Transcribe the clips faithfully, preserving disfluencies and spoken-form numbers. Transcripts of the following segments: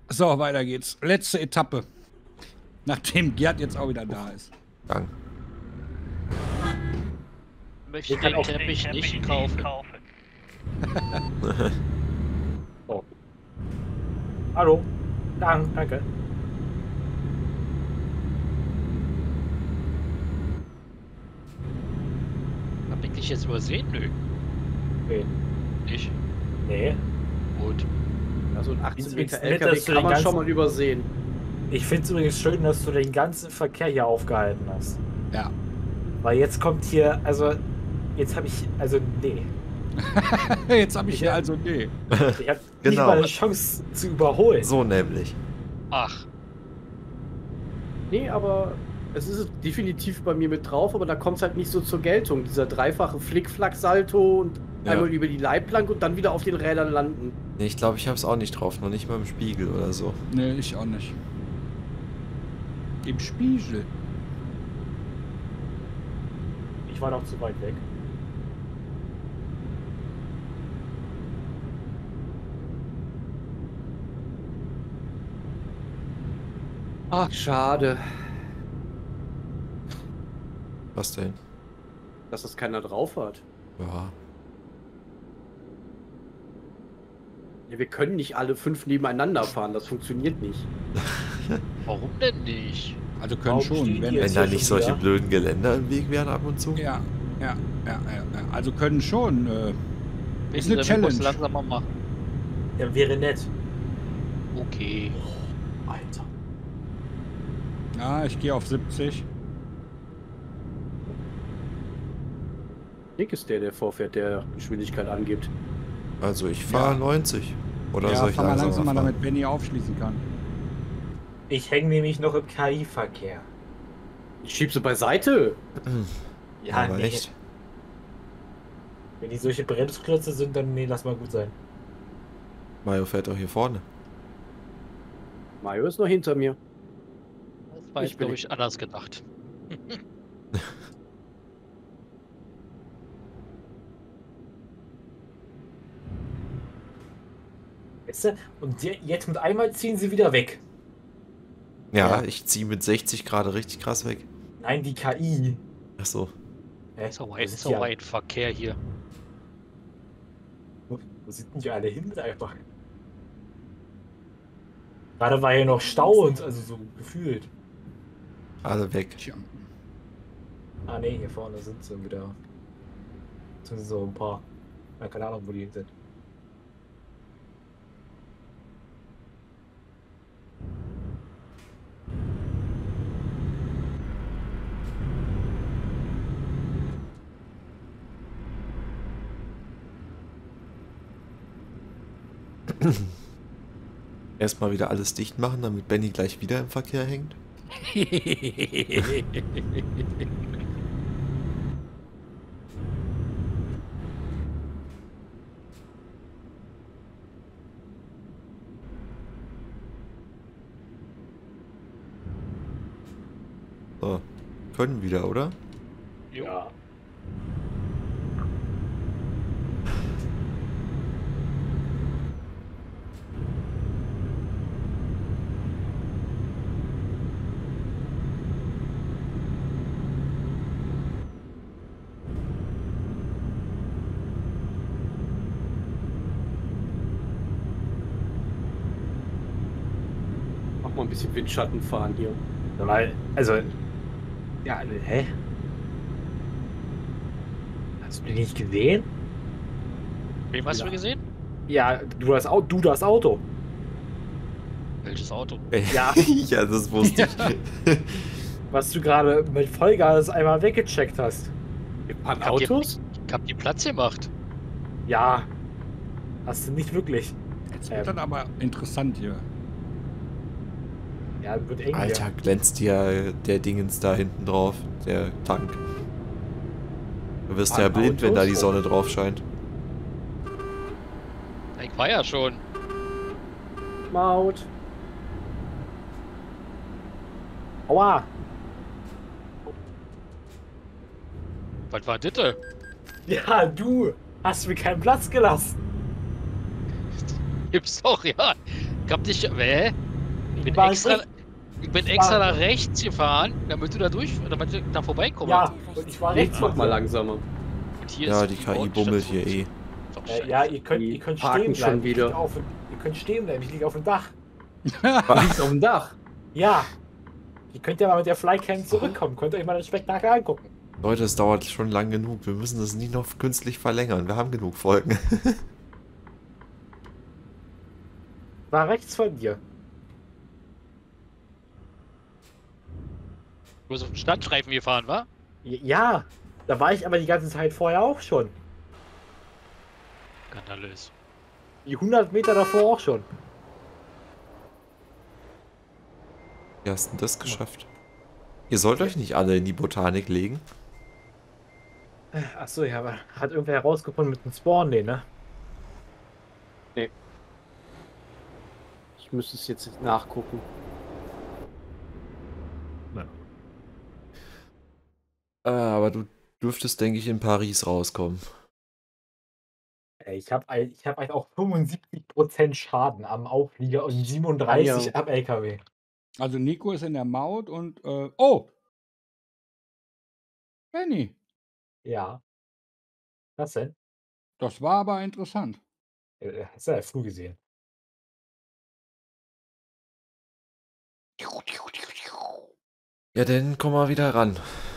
So, weiter geht's. Letzte Etappe. Nachdem Gerd jetzt auch wieder da ist. Dank. Möchte den auch Teppich nicht kaufen. So. Hallo. Dank, danke. Hab ich dich jetzt übersehen? Nö. Nee. Nicht? Nee. Gut. Also ein achtzehn Find's Meter nett, L K W dass du kann den man schon ganzen- mal übersehen. Ich finde es übrigens schön, dass du den ganzen Verkehr hier aufgehalten hast. Ja. Weil jetzt kommt hier, also, jetzt habe ich, also, nee. Jetzt habe ich hier also nee. Ich habe nicht Genau. mal eine Chance zu überholen. So nämlich. Ach, Nee, aber es ist definitiv bei mir mit drauf, aber da kommt es halt nicht so zur Geltung. Dieser dreifache Flickflack-Salto und Ja. einmal über die Leitplanke und dann wieder auf den Rädern landen. Nee, ich glaube, ich habe es auch nicht drauf. Noch nicht mal im Spiegel oder so. Nee, ich auch nicht. Im Spiegel. Ich war noch zu weit weg. Ach, schade, Was denn? dass das keiner drauf hat. Ja. Ja, wir können nicht alle fünf nebeneinander fahren, das funktioniert nicht. warum denn nicht? Also können Warum schon, stehen wenn. die Wenn jetzt da hier nicht schon solche wieder? blöden Geländer im Weg wären ab und zu. Ja, ja, ja, ja, ja. Also können schon. Äh, Ist eine Challenge. langsamer machen. Ja, wäre nett. Okay. Alter. ja, ich gehe auf siebzig. Nick ist der, der vorfährt, der Geschwindigkeit angibt. Also ich fahre Ja. neunzig. Oder Ja, soll ich fahr mal langsamer langsamer, fahren? damit Benny aufschließen kann. Ich hänge nämlich noch im K I-Verkehr. Ich schieb sie beiseite. Ja, Aber nee. echt? Wenn die solche Bremsklötze sind, dann nee, lass mal gut sein. Mario fährt doch hier vorne. Mario ist noch hinter mir. Das war Ich jetzt, bin glaube nicht- ich, anders gedacht. Weißt du? Und je- jetzt mit einmal ziehen sie wieder weg. Ja, Ja. ich ziehe mit sechzig gerade richtig krass weg. Nein, die K I. Ach so. Hä? So Wo weit, sind so die alle- weit Verkehr hier. Wo wo sind denn die alle hin mit einfach? Gerade war ja noch Stau und also so gefühlt. Alle weg. Tja. Ah ne, hier vorne sind sie wieder. Sind so ein paar. Ja, keine Ahnung, wo die sind. Erstmal wieder alles dicht machen, damit Benny gleich wieder im Verkehr hängt. So. Können wieder, oder? Jo. Ja. Mach mal ein bisschen Windschatten fahren hier. Weil, also. Ja, hä? Hast du die nicht gesehen? Wem hast Ja. du gesehen? Ja, du das Auto. Du das Auto. Welches Auto? Ja. ja, das wusste ich. Was du gerade mit Vollgas einmal weggecheckt hast. Wir fahren Ich hab die- Autos? Ich hab die Platz gemacht. Ja. Hast du nicht wirklich. Jetzt wird Ähm. das aber interessant hier. Ja, wird eng. Alter, Ja. glänzt ja der Dingens da hinten drauf, der Tank. Du wirst ja An blind, wenn da die Autos? Sonne drauf scheint. Ich war ja schon. Maut. Aua. Was war das denn? Ja, du hast mir keinen Platz gelassen. Gibt's doch, ja. Ich hab dich. Hä? Ich bin war extra, nicht- ich bin ich extra war- nach rechts gefahren, damit du da durch, damit ich da vorbeikommst. Ja, und ich war rechts Mach von mal dir. langsamer. Und hier Ja, ist die K I bummelt hier eh. Doch, Äh, scheiße. ja, ihr könnt, Die ihr könnt parken stehen schon bleiben. Ich wieder. lieg auf, ihr könnt stehen bleiben, ich liege auf dem Dach. Du liegst auf dem Dach. Ja. Ihr könnt ja mal mit der Flycam zurückkommen. Könnt ihr euch mal das Spektakel angucken. Leute, es dauert schon lang genug. Wir müssen das nicht noch künstlich verlängern. Wir haben genug Folgen. War rechts von dir. Du bist auf den Standstreifen gefahren, wa? Ja, da war ich aber die ganze Zeit vorher auch schon. Skandalös. Die hundert Meter davor auch schon. Wie hast du denn das geschafft? Ihr sollt euch nicht alle in die Botanik legen. Achso, ja, aber hat irgendwer herausgefunden mit dem Spawn, nee, ne? Ich müsste es jetzt nachgucken. Äh, aber du dürftest, denke ich, in Paris rauskommen. Ey, Ich habe ich hab halt auch fünfundsiebzig Prozent Schaden am Auflieger und siebenunddreißig Ah, ja. am L K W. Also Nico ist in der Maut und äh, oh! Benny, Ja. Was denn? das war aber interessant. Äh, Hast du ja früh gesehen. Ja, dann komm mal wieder ran.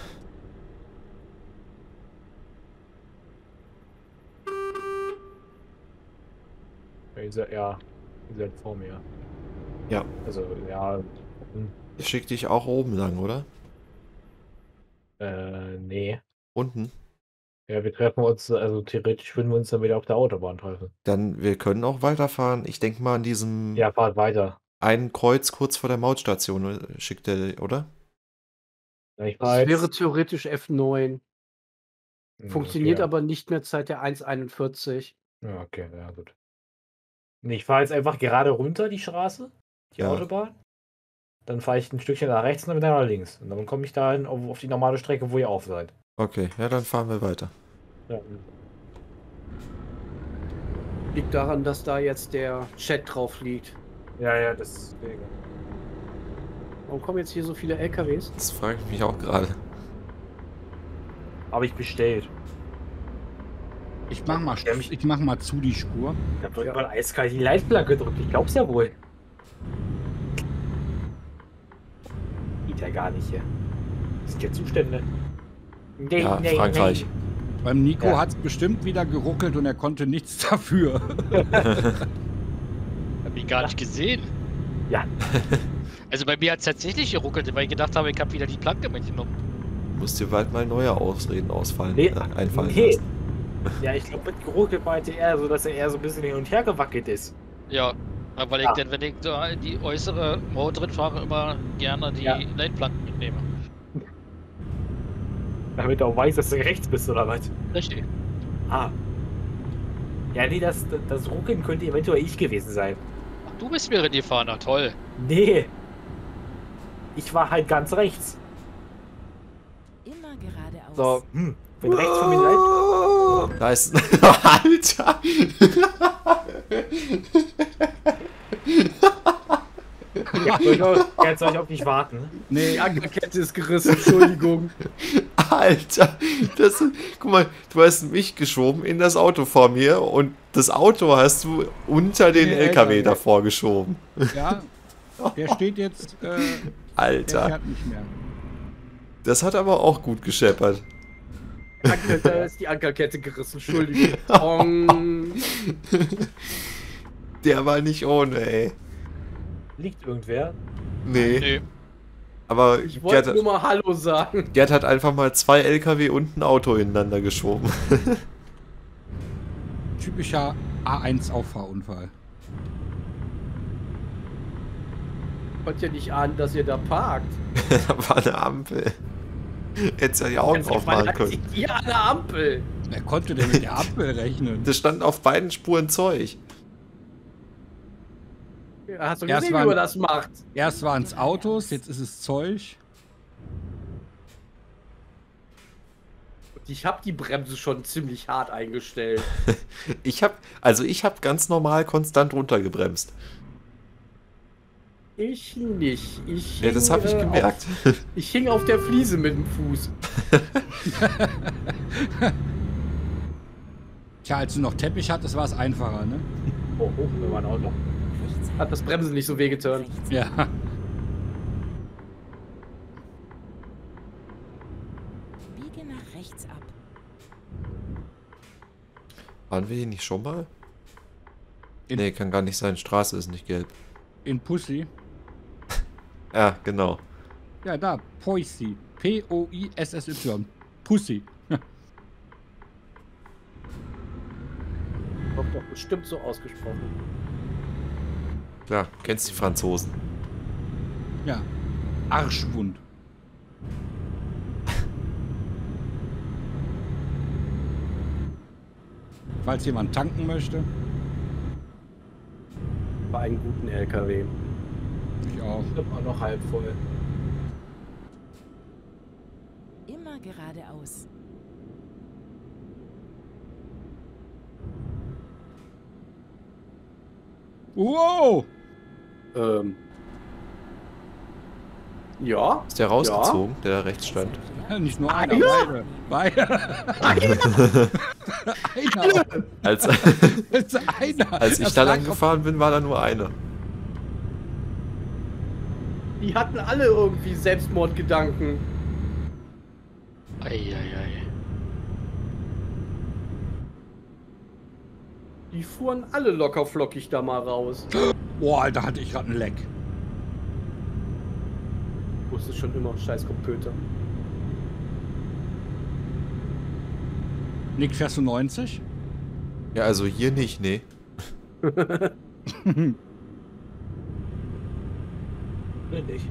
Ja, ihr seid, ja, ihr seid vor mir. Ja. Also, ja. hm, Ich schick dich auch oben lang, oder? Äh, nee. Unten. Ja, wir treffen uns, also theoretisch würden wir uns dann wieder auf der Autobahn treffen. Dann, wir können auch weiterfahren. Ich denke mal an diesem Ja, fahrt weiter. einen Kreuz kurz vor der Mautstation, äh, schickt der, oder? Ja, Ich fahr Das jetzt, wäre theoretisch F neun. Hm, Funktioniert okay. aber nicht mehr seit der eins einundvierzig. Ja, okay, ja, gut. Nee, Ich fahre jetzt einfach gerade runter die Straße, die Ja. Autobahn. Dann fahre ich ein Stückchen nach rechts und dann wieder nach links. Und dann komme ich dahin auf, auf die normale Strecke, wo ihr auf seid. Okay, ja, dann fahren wir weiter. Ja. Liegt daran, dass da jetzt der Chat drauf liegt. Ja, ja, deswegen. Warum kommen jetzt hier so viele L K Ws? Das frage ich mich auch gerade. Habe ich bestellt. Ich mach mal, Ja, mich- ich mach mal zu die Spur. Ich habe doch überall eiskalt die Leitplanke gedrückt. Ich glaub's ja wohl. Geht ja gar nicht hier. Das sind ja Zustände. Nee, Ja, Frankreich. Beim Nico Ja. hat's bestimmt wieder geruckelt und er konnte nichts dafür. Hab ich gar nicht gesehen. Ja. Also bei mir hat es tatsächlich geruckelt, weil ich gedacht habe, ich habe wieder die Planke mitgenommen. Musst dir bald mal neue Ausreden ausfallen, Nee, äh, einfallen nee. lassen. Ja, ich glaube, mit geruckelt meinte er so, dass er eher so ein bisschen hin und her gewackelt ist. Ja, aber weil Ja. ich dann, wenn ich da in die äußere Maut drin fahre, immer gerne die Ja. Leitplanken mitnehme. Damit er auch weiß, dass du rechts bist, oder was? Richtig. Ah. Ja, nee, das, das Ruckeln könnte eventuell ich gewesen sein. Ach, du bist mir gefahren, na toll. Nee. Ich war halt ganz rechts. Immer geradeaus. So, hm. Wenn rechts von mir die Leit- Da ist. Alter! Ja, soll ich auch, jetzt soll ich auf dich warten? Nee, Die Ankerkette ist gerissen, Entschuldigung. Alter! Das, guck mal, du hast mich geschoben in das Auto vor mir und das Auto hast du unter den Den L K W L K W. davor geschoben. ja, der steht jetzt, äh, der Alter, fährt nicht mehr. das hat aber auch gut gescheppert. Anker, da ist die Ankerkette gerissen, Entschuldigung. Pong. Der war nicht ohne, ey. Liegt irgendwer? Nee, Nee. aber Ich Gerd, wollte nur mal Hallo sagen. Gerd hat einfach mal zwei L K W und ein Auto ineinander geschoben. Typischer A eins Auffahrunfall. Konnte ja nicht ahnen, dass ihr da parkt. Da war eine Ampel. Hättest ja die Augen Jetzt auf aufmachen meiner- können. Ja, eine Ampel. Wer konnte denn mit der Ampel rechnen? Das stand auf beiden Spuren Zeug. Ja, hast du Erst gesehen, wie waren- man das macht? Erst waren es Autos, jetzt ist es Zeug. Ich habe die Bremse schon ziemlich hart eingestellt. Ich hab, also ich hab ganz normal konstant runtergebremst. Ich nicht. Ich Ja, das hing, habe ich äh, gemerkt. Auf, ich hing auf der Fliese mit dem Fuß. Tja, als du noch Teppich hattest, war es einfacher, ne? Oh, oh, wir waren auch noch. Rechts Hat das Bremsen nicht so wehgetan. rechts. Ja. Biege nach rechts ab. Waren wir hier nicht schon mal? In- Nee, kann gar nicht sein. Straße ist nicht gelb. In Pussy. Ja, genau. Ja, da. Poissy. P O I S S Y. Pussy. Doch, doch, bestimmt so ausgesprochen. Klar, kennst die Franzosen. Ja. Arschwund. Falls jemand tanken möchte. Bei einem guten L K W. Ich auch. Ich bin auch noch halb voll. Immer geradeaus. Wow! Ähm. Ja. Ist der rausgezogen, der da rechts stand? Nicht nur einer, Einer? beide. Beide. Einer. Als, Jetzt einer. als ich Das da lag lang gefahren bin, war da nur einer. Die hatten alle irgendwie Selbstmordgedanken. Eieiei. Die fuhren alle locker flockig da mal raus. auf- Boah, Alter, hatte ich gerade einen Leck. Wusste schon immer, scheiß Computer. Nick, fährst du neunzig? Ja, also hier nicht, nee. Nee, nicht.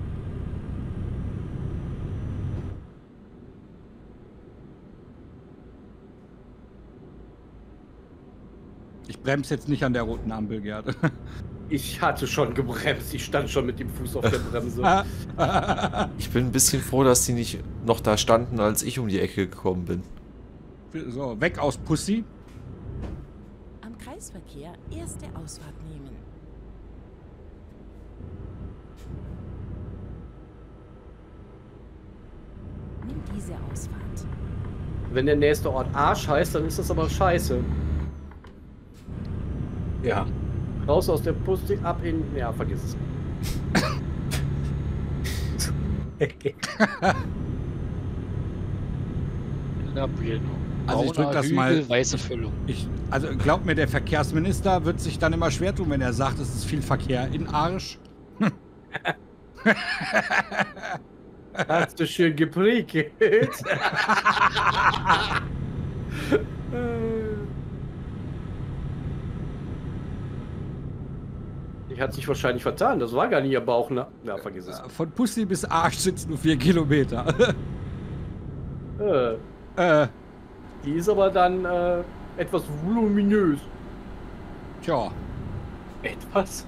Ich bremse jetzt nicht an der roten Ampel, Gerd. Ich hatte schon gebremst, ich stand schon mit dem Fuß auf der Bremse. Ich bin ein bisschen froh, dass die nicht noch da standen, als ich um die Ecke gekommen bin. So, weg aus Pussy. Am Kreisverkehr erste Ausfahrt nehmen. Nimm diese Ausfahrt. Wenn der nächste Ort Arsch heißt, dann ist das aber scheiße. Ja. Raus aus der Pussy, ab in... Ja, vergiss es. Labrino. Also ich drück das mal- Weiße Füllung. Ich, also glaub mir, der Verkehrsminister wird sich dann immer schwer tun, wenn er sagt, es ist viel Verkehr in Arsch. Hast du schön geprickelt? Die hat sich wahrscheinlich vertan. Das war gar nicht ihr Bauch, ne? Ja, vergiss es. Von Pussy bis Arsch sind nur vier Kilometer. Äh, äh, die ist aber dann äh, etwas voluminös. tja. Etwas?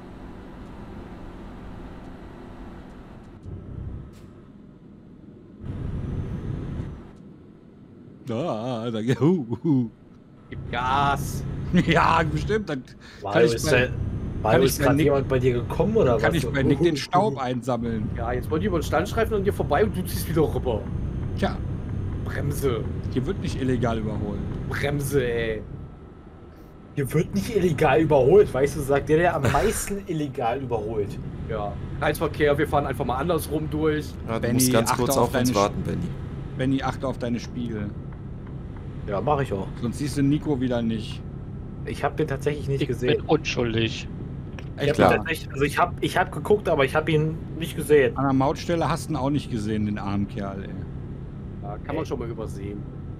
Ah, da, hu, hu. Gib Gas. Ja, bestimmt. Dann War kann ich ist, bei, da, war kann ich ist bei gerade Nick- jemand bei dir gekommen oder kann was? ich bei Nick den Staub einsammeln. Ja, jetzt wollte ich über den Standstreifen an dir vorbei und du ziehst wieder rüber. Tja, Bremse. hier wird nicht illegal überholt. Bremse, ey. Hier wird nicht illegal überholt, weißt du, sagt der, der am meisten illegal überholt. Ja. Kreisverkehr, wir fahren einfach mal andersrum durch. Ja, du Benny, musst ganz achte kurz auf auf uns deine warten, Benny. Benny, achte auf deine Spiegel. Ja, mache ich auch. Sonst siehst du Nico wieder nicht. Ich habe den tatsächlich nicht Ich gesehen. bin unschuldig. Ich Echt hab klar. ihn tatsächlich, also ich habe ich hab geguckt, aber ich habe ihn nicht gesehen. An der Mautstelle hast du ihn auch nicht gesehen, den armen Kerl, ey. Ja, kann man schon mal übersehen.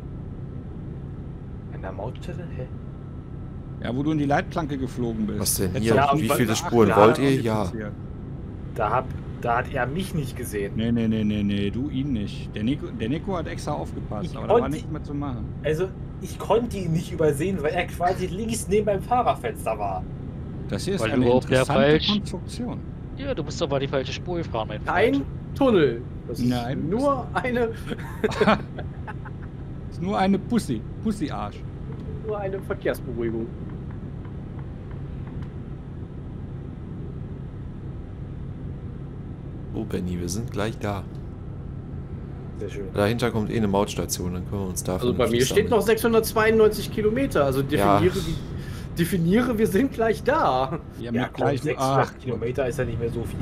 An der Mautstelle? Hä? Ja, wo du in die Leitplanke geflogen bist. Was denn Hättest hier? du Ja, auf und Wie die viele achten, Spuren ja, wollt auch ihr? nicht Ja. passiert. Da, hab, da hat er mich nicht gesehen. Nee, nee, nee, nee, nee, du ihn nicht. Der Nico, der Nico hat extra aufgepasst, Ich aber da war konnte- nichts mehr zu machen. Also, ich konnte ihn nicht übersehen, weil er quasi links neben meinem Fahrerfenster war. Das hier ist Weil eine du auf der interessante falsch- Konstruktion. Ja, du musst aber die falsche Spur gefahren, mein Kein Freund. Tunnel. Das ist Nein. nur eine, Das ist nur eine Pussy. Pussy-Arsch. nur eine Verkehrsberuhigung. Oh, Benny, wir sind gleich da. Sehr schön. Dahinter kommt eh eine Mautstation, dann können wir uns da Also bei mir steht noch sechshundertzweiundneunzig Kilometer. Also definiere, Ja. die, definiere, wir sind gleich da. Ja, Ja, mit komm, gleichen. Ach, sechshundert Kilometer ist ja nicht mehr so viel.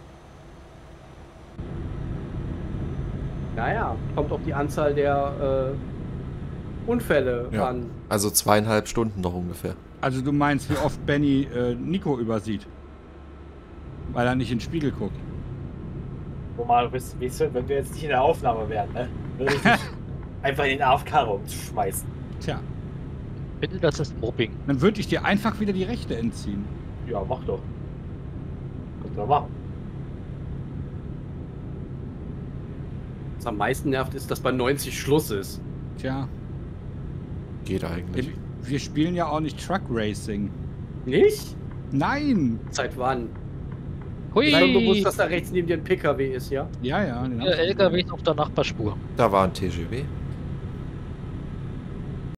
Naja, kommt auf die Anzahl der äh, Unfälle Ja. an. Also zweieinhalb Stunden noch ungefähr. also du meinst, wie oft Benny äh, Nico übersieht? Weil er nicht in den Spiegel guckt. Wo mal, weißt du, wenn wir jetzt nicht in der Aufnahme wären, ne? Würde ich dich einfach in den A F K-Raum schmeißen. Tja, Ich finde, das ist Mobbing. dann würde ich dir einfach wieder die Rechte entziehen. Ja, mach doch. Kannst du machen. Was am meisten nervt, ist, dass bei neunzig Schluss ist. Tja, Geht eigentlich. wir spielen ja auch nicht Truck Racing. Nicht? Nein! Seit wann? Hui! Ist schon bewusst, dass da rechts neben dir ein P K W ist, ja? Ja, ja, den hab Der ich- L K W ist auf der Nachbarspur. Da war ein T G W.